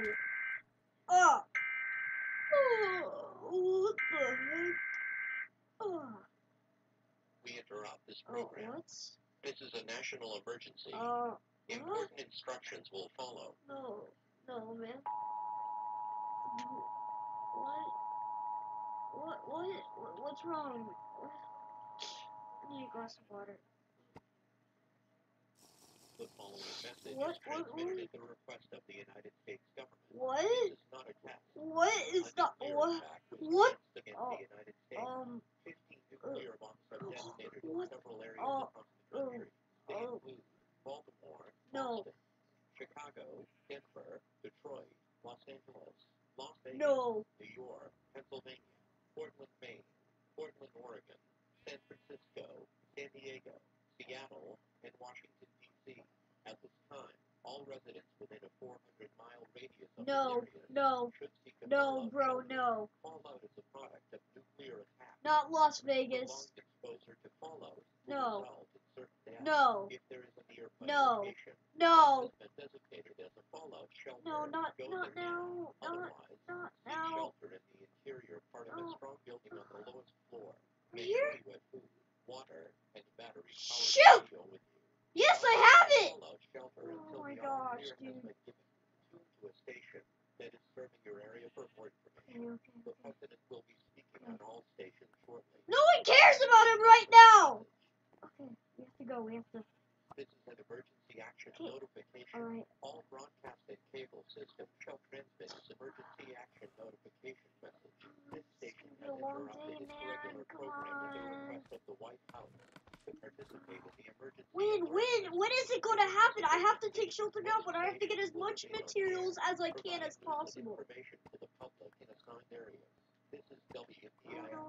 Oh. Oh, what the heck? Oh. We interrupt this program. What? This is a national emergency. What? Important instructions will follow. No, man. What's wrong? I need a glass of water. The following message is transmitted at the request of the United States government. What? This is not a test. What is that? What? Against the United States. 15 nuclear bombs have detonated in several areas across the country. They include Baltimore, Boston, Chicago, Denver, Detroit, Los Angeles, Las Vegas, New York, Pennsylvania, Portland, Maine, Portland, Oregon, San Francisco, San Diego, Seattle, and Washington, D.C. At this time, all residents within a 400-mile radius of the area should seek a Fallout is a product of nuclear attack. Not Las Vegas. Prolonged exposure to fallout will result in certain deaths. If there is a nearby location that has been designated as a fallout shelter, go there. Otherwise, seek shelter in the interior part of a strong building on the lowest floor. Make sure you have food, water, and battery-powered radio with you. Yes, I have it! Fallout shelter Oh until my the gosh, all-clear has dude. been given. Tune to a station that is serving your area for more information. The president will be speaking on all stations shortly. No one cares about him right now! Okay, we have to go. This is an emergency action notification. Alright. All broadcasting cable systems shall transmit this emergency action notification message. This station has interrupted its regular program at the request of the White House to participate in the emergency. When is it gonna happen? I have to take shelter now, but I have to get as much materials as I can as possible. Information to the public in assigned areas. This is WPIX. No.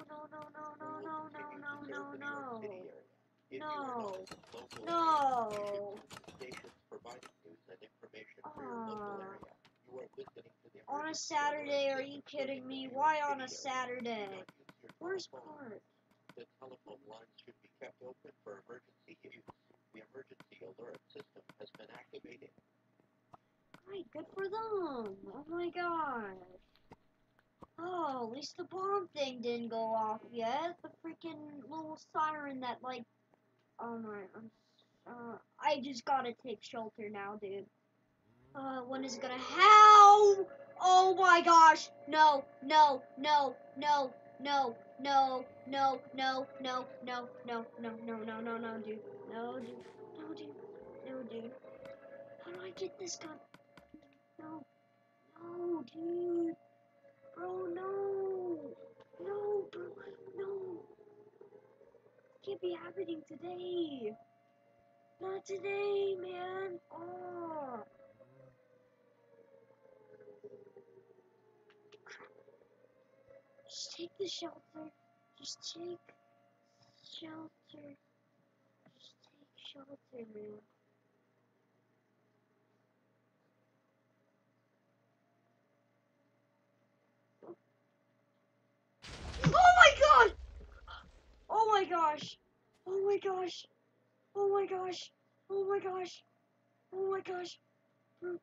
Stations providing news and information for your local area. You are listening to the On a Saturday, are you kidding me? Why on a Saturday? Where's Park? The telephone lines should be kept open for emergency use. The emergency alert system has been activated. Alright, good for them. Oh my gosh. Oh, at least the bomb thing didn't go off yet. The freaking little siren that, like, oh my, I just gotta take shelter now, dude. When is it gonna how? Oh my gosh. No, dude. No, dude. How do I get this gun? No, dude. Bro, no, bro, no. Can't be happening today. Not today, man. Oh. Just take the shelter. Just take shelter. Just take shelter, man. Oh my god! Oh my gosh! Oh my gosh! Oh my gosh! Oh my gosh! Oh my gosh! No!